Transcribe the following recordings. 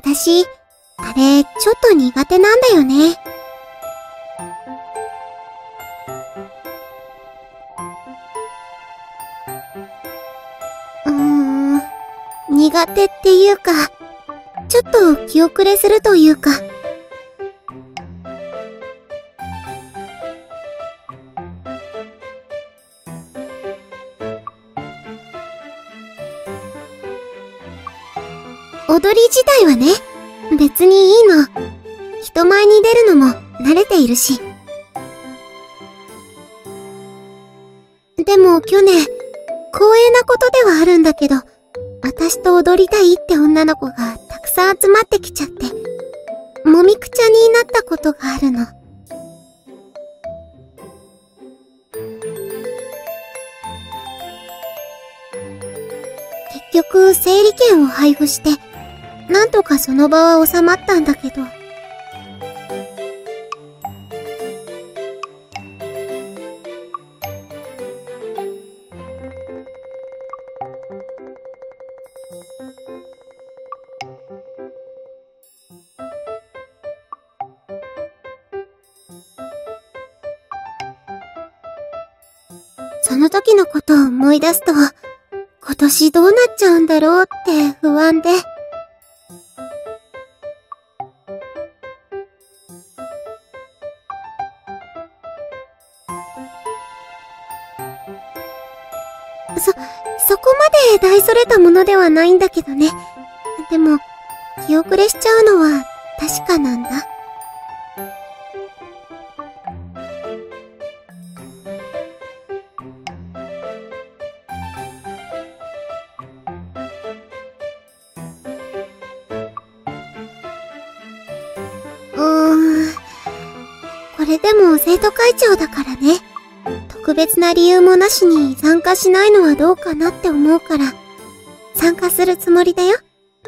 私、あれ、ちょっと苦手なんだよね。苦手っていうか、ちょっと気遅れするというか。踊り自体はね、別にいいの。人前に出るのも慣れているし。でも去年、光栄なことではあるんだけど、私と踊りたいって女の子がたくさん集まってきちゃって、もみくちゃになったことがあるの。結局、整理券を配布して、なんとかその場は収まったんだけど。その時のことを思い出すと、今年どうなっちゃうんだろうって不安で。そこまで大それたものではないんだけどね。でも、気遅れしちゃうのは確かなんだ。これでも生徒会長だからね。特別な理由もなしに参加しないのはどうかなって思うから、参加するつもりだよ。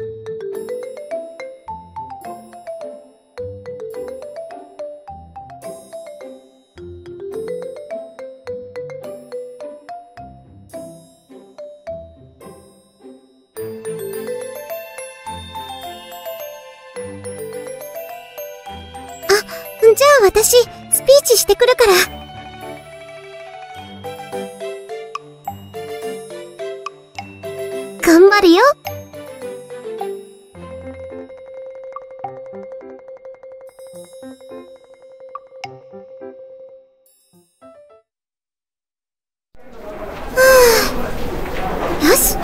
じゃあ私、スピーチしてくるから。頑張るよ。よし。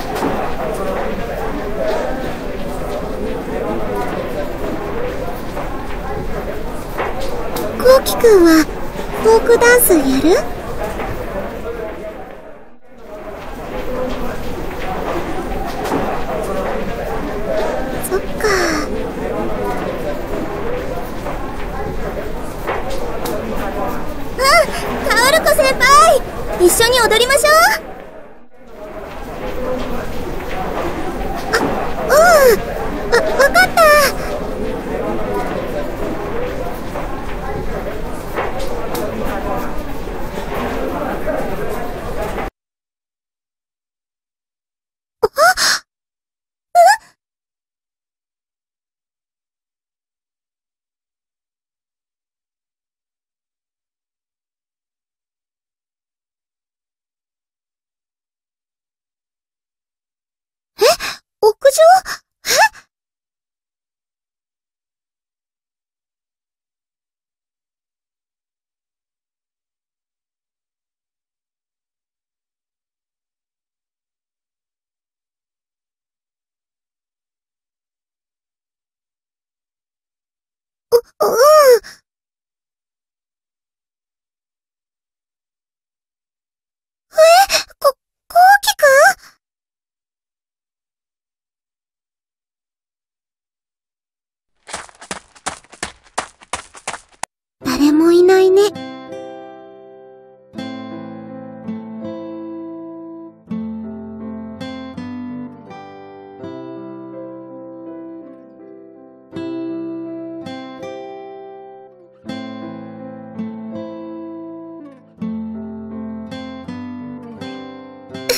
こうきくんはフォークダンスやる？そっか。カオルコ先輩、一緒に踊りましょう。わかった。屋上？うん。こうきくん？誰もいないね。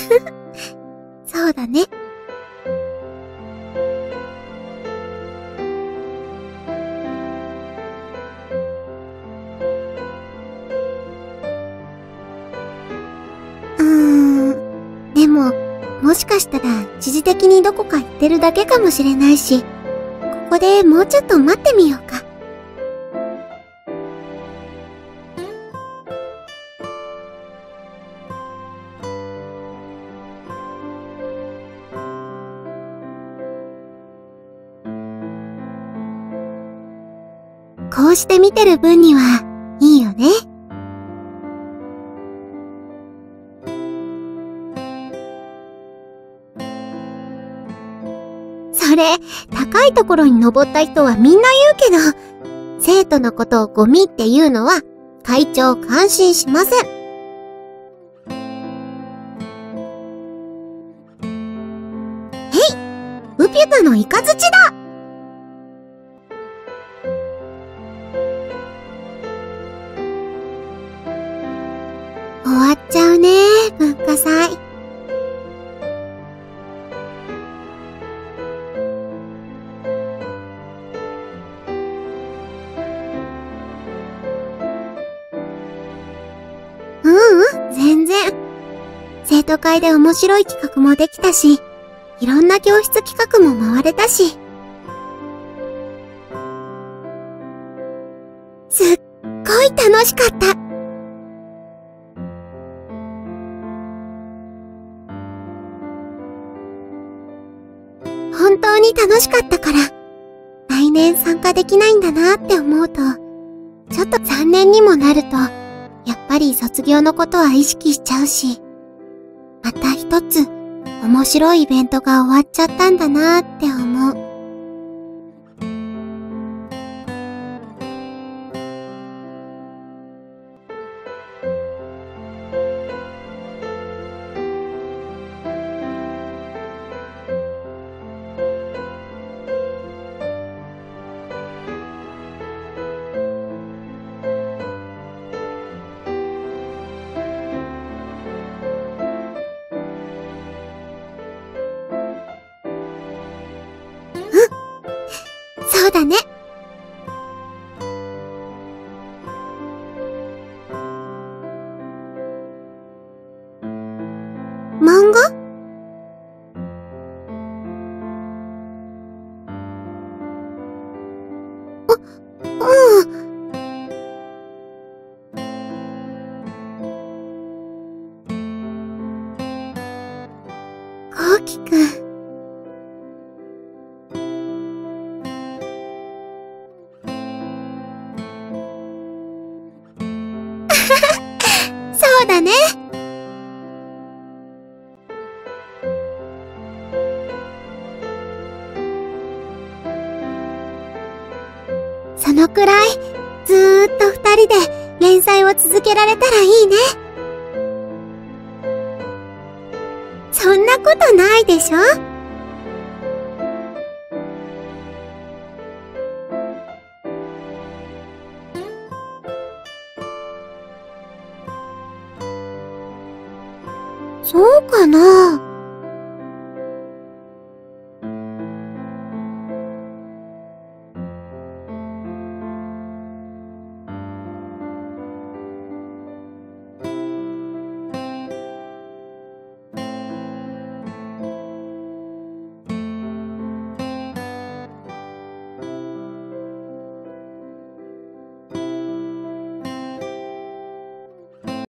そうだね。 しかしたら一時的にどこか行ってるだけかもしれないし、ここでもうちょっと待ってみようか。こうして見てる分にはいいよね。それ、高いところに登った人はみんな言うけど、生徒のことをゴミっていうのは会長感心しません。ウピュタのイカズチだ。終わっちゃうね、文化祭。全然。生徒会で面白い企画もできたし、いろんな教室企画も回れたし。すっごい楽しかった。本当に楽しかったから、来年参加できないんだなって思うと、ちょっと残念にもなると、やっぱり卒業のことは意識しちゃうし、また一つ面白いイベントが終わっちゃったんだなって思う。そうだね。漫画？うん。こうきくん。そうだね。そのくらい、ずーっと二人で連載を続けられたらいいね。そんなことないでしょ？そうかな？